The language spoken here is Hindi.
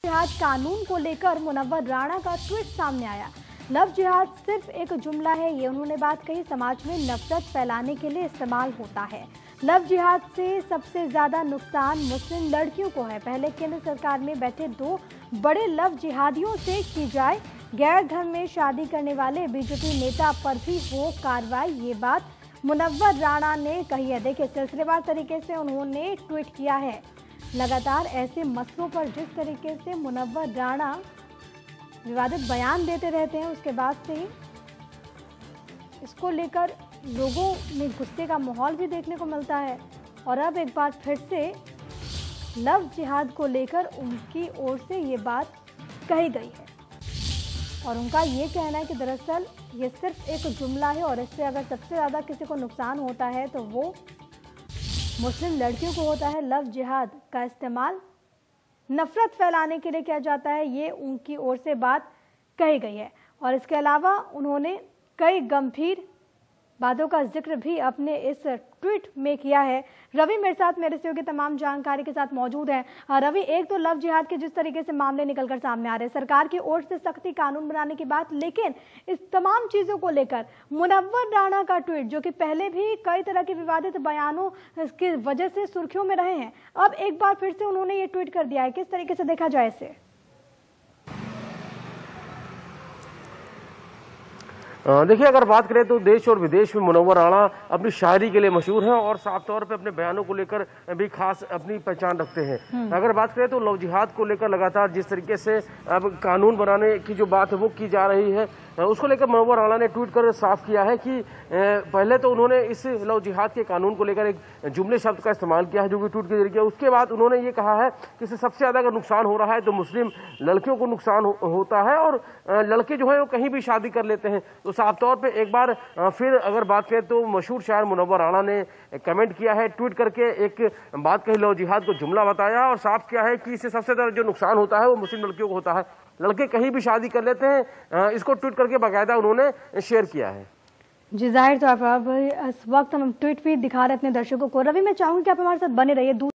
जिहाद कानून को लेकर मुनव्वर राणा का ट्वीट सामने आया। लव जिहाद सिर्फ एक जुमला है, ये उन्होंने बात कही, समाज में नफरत फैलाने के लिए इस्तेमाल होता है। लव जिहाद से सबसे ज्यादा नुकसान मुस्लिम लड़कियों को है। पहले केंद्र सरकार में बैठे 2 बड़े लव जिहादियों से की जाए गैर धर्म में शादी करने वाले बीजेपी नेता पर भी हो कार्रवाई, ये बात मुनव्वर राणा ने कही है। देखिए, सिलसिलेवार तरीके से उन्होंने ट्वीट किया है। लगातार ऐसे मसलों पर जिस तरीके से मुनव्वर राणा विवादित बयान देते रहते हैं, उसके बाद से ही इसको लेकर लोगों में गुस्से का माहौल भी देखने को मिलता है। और अब एक बार फिर से लव जिहाद को लेकर उनकी ओर से ये बात कही गई है और उनका ये कहना है कि दरअसल ये सिर्फ एक जुमला है और इससे अगर सबसे ज़्यादा किसी को नुकसान होता है तो वो मुस्लिम लड़कियों को होता है। लव जिहाद का इस्तेमाल नफरत फैलाने के लिए किया जाता है, ये उनकी ओर से बात कही गई है। और इसके अलावा उन्होंने कई गंभीर बातों का जिक्र भी अपने इस ट्वीट में किया है। रवि मेरे साथ मेरे सहयोगी तमाम जानकारी के साथ मौजूद हैं। रवि, एक तो लव जिहाद के जिस तरीके से मामले निकलकर सामने आ रहे हैं, सरकार की ओर से सख्ती कानून बनाने की बात, लेकिन इस तमाम चीजों को लेकर मुनव्वर राणा का ट्वीट, जो कि पहले भी कई तरह के विवादित बयानों की वजह से सुर्खियों में रहे हैं, अब एक बार फिर से उन्होंने ये ट्वीट कर दिया है। किस तरीके से देखा जाए इसे? देखिए, अगर बात करें तो देश और विदेश में मुनव्वर राणा अपनी शायरी के लिए मशहूर हैं और साफ तौर पे अपने बयानों को लेकर भी खास अपनी पहचान रखते हैं। अगर बात करें तो लव जिहाद को लेकर लगातार जिस तरीके से अब कानून बनाने की जो बात है वो की जा रही है, उसको लेकर मुनव्वर राणा ने ट्वीट कर साफ किया है कि पहले तो उन्होंने इस लव जिहाद के कानून को लेकर एक जुमले शब्द का इस्तेमाल किया है जो कि ट्वीट के जरिए। उसके बाद उन्होंने ये कहा है कि इससे सबसे ज्यादा अगर नुकसान हो रहा है तो मुस्लिम लड़कियों को नुकसान होता है और लड़के जो है वो कहीं भी शादी कर लेते हैं। तो साफ तौर पे एक बार फिर अगर बात करें तो मशहूर शायर मुनव्वर राणा ने कमेंट किया है, ट्वीट करके एक बात कही, लव जिहाद को जुमला बताया और साफ किया है कि इससे सबसे ज्यादा जो नुकसान होता है वो मुस्लिम लड़कियों को होता है, लड़के कहीं भी शादी कर लेते हैं। इसको ट्वीट करके बाकायदा उन्होंने शेयर किया है। जी, जाहिर तौर पर इस वक्त हम ट्वीट भी दिखा रहे हैं अपने दर्शकों को। रवि, मैं चाहूंगी कि आप हमारे साथ बने रहिए।